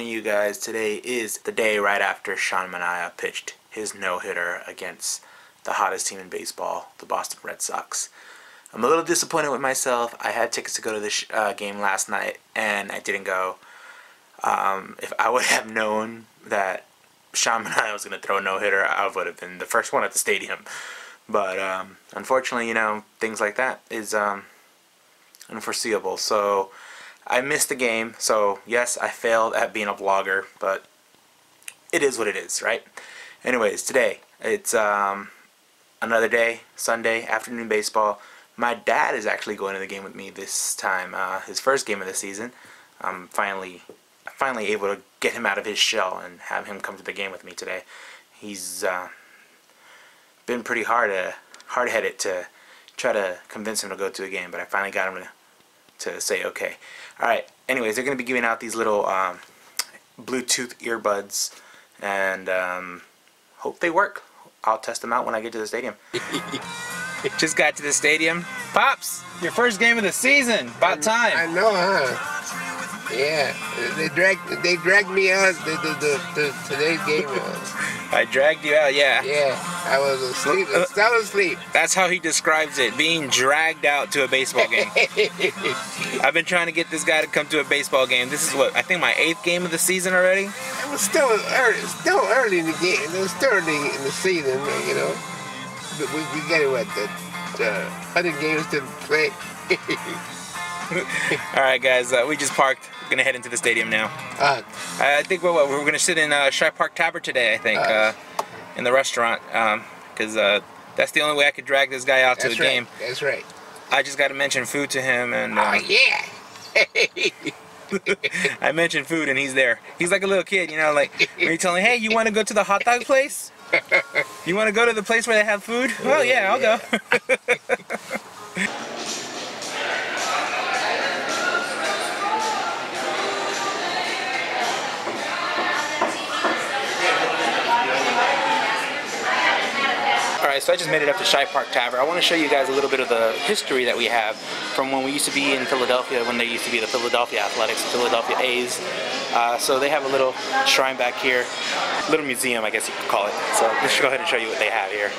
morning, you guys. Today is the day right after Sean Manaea pitched his no-hitter against the hottest team in baseball, the Boston Red Sox. I'm a little disappointed with myself. I had tickets to go to this game last night, and I didn't go. If I would have known that Sean Manaea was going to throw a no-hitter, I would have been the first one at the stadium. But unfortunately, you know, things like that is unforeseeable. So I missed the game. So yes, I failed at being a vlogger, but it is what it is, right? Anyways, today it's another day, Sunday afternoon baseball. My dad is actually going to the game with me this time, his first game of the season. I'm finally able to get him out of his shell and have him come to the game with me today. He's been pretty hard-headed to try to convince him to go to a game, but I finally got him to say okay. Alright, anyways, they're going to be giving out these little Bluetooth earbuds, and hope they work. I'll test them out when I get to the stadium. Just got to the stadium. Pops, your first game of the season. About time. I know, huh? Yeah, they dragged me out to today's game. I dragged you out, yeah. Yeah, I was asleep. Still asleep. That's how he describes it, being dragged out to a baseball game. I've been trying to get this guy to come to a baseball game. This is what, I think my 8th game of the season already? It was still early in the game. It was still early in the season, you know. But we got what, the 100 games to play. Alright guys, we just parked. We're gonna head into the stadium now. I think we're gonna sit in Shy Park Tavern today, I think, in the restaurant, because that's the only way I could drag this guy out to the game. That's right. I just gotta mention food to him, and oh yeah. I mentioned food and he's there. He's like a little kid, you know, like when you tell him, hey, you want to go to the hot dog place? You want to go to the place where they have food? Oh yeah, I'll go. Alright, so I just made it up to Shy Park Tavern. I want to show you guys a little bit of the history that we have from when we used to be in Philadelphia, when there used to be the Philadelphia Athletics, Philadelphia A's. So they have a little shrine back here, little museum I guess you could call it. So let's go ahead and show you what they have here.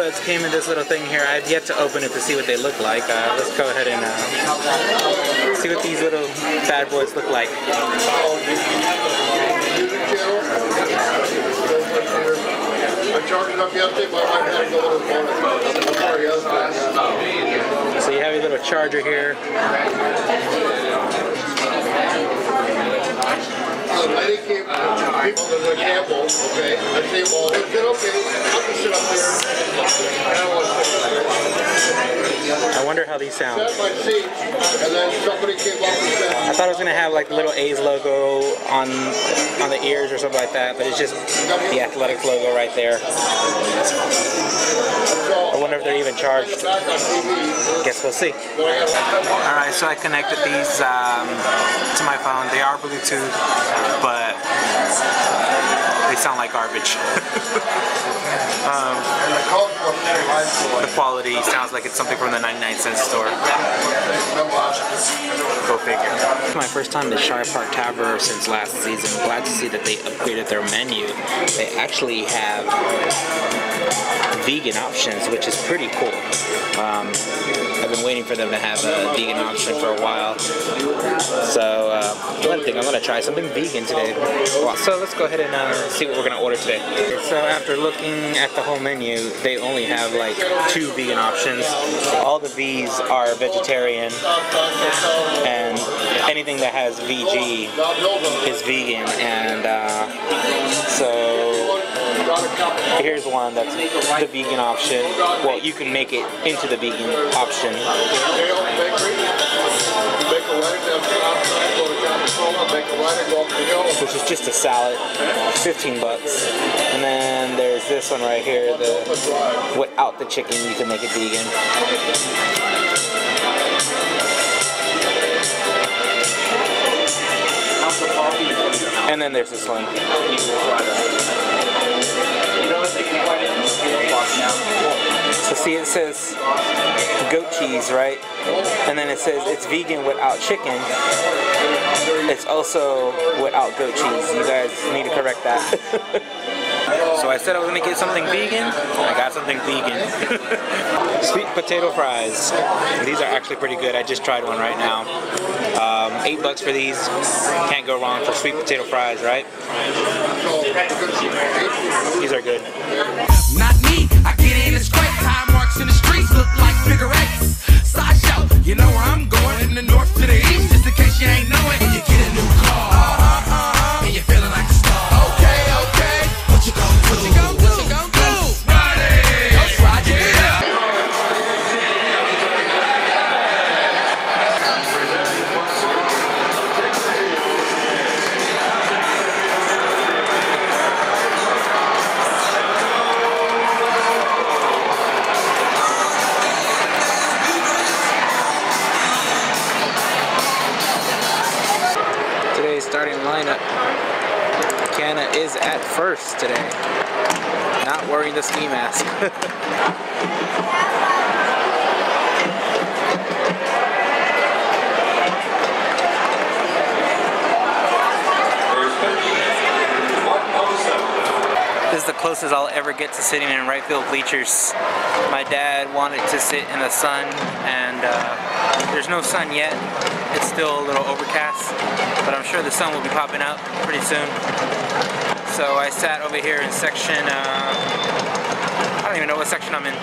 earbuds came in this little thing here. I've yet to open it to see what they look like. Let's go ahead and see what these little bad boys look like. So you have your little charger here. The lady came, people in the Campbell, okay? I say, well, is it okay? I'll just sit up there. I don't want to sit up there. I wonder how these sound. Sat my seat, and then somebody came up and said, I thought it was gonna have like the little A's logo on the ears or something like that, but it's just the Athletics logo right there. I wonder if they're even charged. Guess we'll see. Alright, so I connected these to my phone. They are Bluetooth, but they sound like garbage. The quality sounds like it's something from the 99-cent store. Go figure. It's my first time to Shire Park Tavern since last season. I'm glad to see that they upgraded their menu. They actually have vegan options, which is pretty cool. I've been waiting for them to have a vegan option for a while. So I think I'm going to try something vegan today. So let's go ahead and see what we're going to order today. So after looking at the whole menu, they only have like 2 vegan options. All the V's are vegetarian, and anything that has VG is vegan. And so here's one that's the vegan option. Well, you can make it into the vegan option. Which is just a salad, 15 bucks. And then there's this one right here, the without the chicken, you can make it vegan. And then there's this one. So see, it says goat cheese, right? And then it says it's vegan without chicken. It's also without goat cheese. You guys need to correct that. So I said I was going to get something vegan. I got something vegan. Sweet potato fries. These are actually pretty good. I just tried one right now. 8 bucks for these. Can't go wrong for sweet potato fries, right? These are good. Not me. I get in and scrape. Time marks in the streets look like figure eights. Sideshow. You know where I'm going. From the north to the east. Just in case you ain't know it. When you get a new car. And you're feeling like a star. Okay, okay. What you gonna do? What you gonna do? What you gonna do? Friday. Let's ride it up. Today's starting lineup. Canna is at first today. Not wearing the ski mask. This is the closest I'll ever get to sitting in right field bleachers. My dad wanted to sit in the sun, and there's no sun yet. It's still a little overcast, but I'm sure the sun will be popping up pretty soon. So I sat over here in section, I don't even know what section I'm in.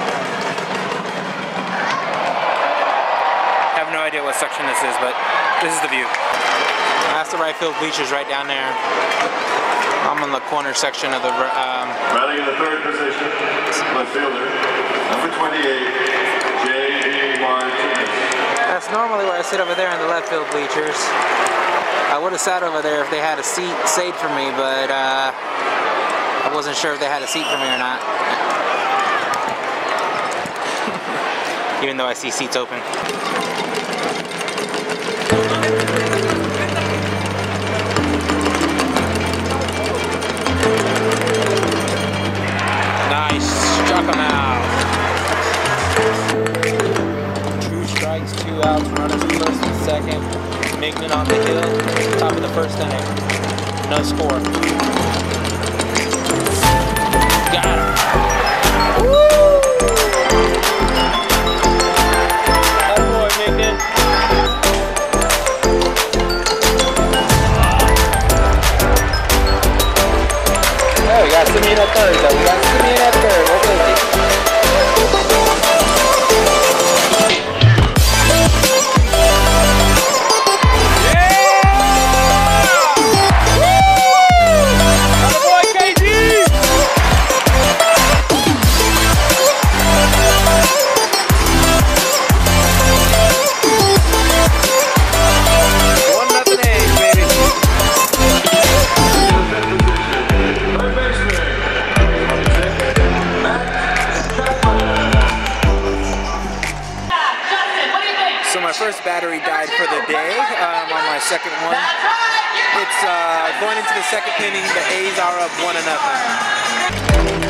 I have no idea what section this is, but this is the view. That's the right field bleachers right down there. I'm in the corner section of the... Batting in the third position, left fielder, number 28, J.D. Martinez. That's normally where I sit over there in the left field bleachers. I would have sat over there if they had a seat saved for me, but I wasn't sure if they had a seat for me or not. Even though I see seats open. Nice, struck him out. 2 strikes, 2 outs, runners first and second. Mignon on the hill, top of the first inning. No score. Got him. Woo! first battery died for the day. I'm on my second one. It's going into the second inning. The A's are up 1-0.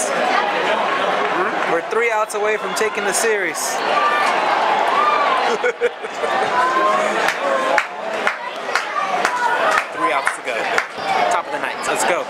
We're 3 outs away from taking the series. 3 outs to go. Top of the ninth. Let's go.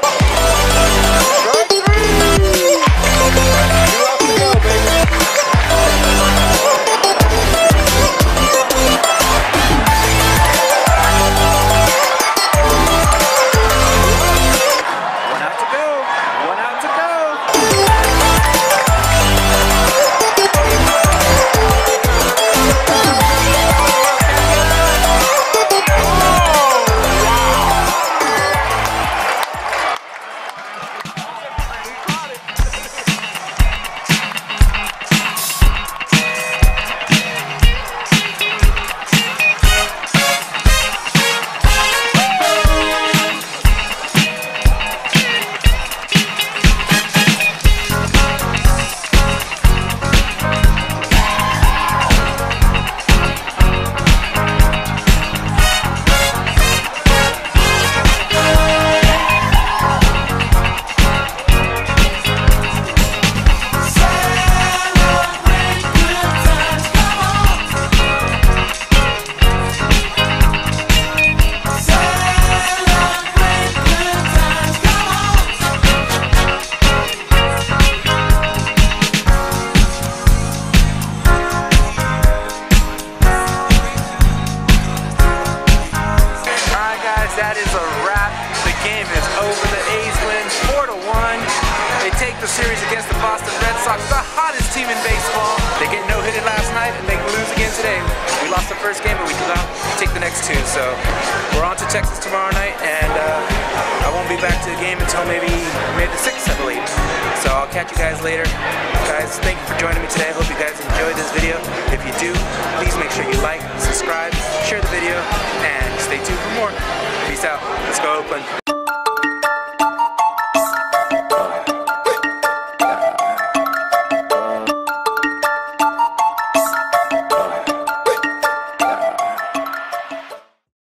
That is a wrap. The game is over. The A's win 4-1. They take the series against the Boston Red Sox, the hottest team in baseball. They get no-hitted last night and they lose again today. We lost the first game, but we did not take the next 2. So we're on to Texas tomorrow night, and I won't be back to the game until maybe May the 6th, I believe. So I'll catch you guys later. Guys, thank you for joining me today. I hope you guys enjoyed this video. If you do, please make sure you like, subscribe, share the video, and stay tuned for more. Peace out. Let's go, Oakland.